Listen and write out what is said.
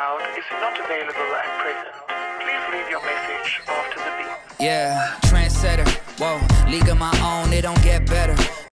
out is not available at present. Please leave your message after the beep. Yeah, trendsetter, whoa, league of my own, it don't get better.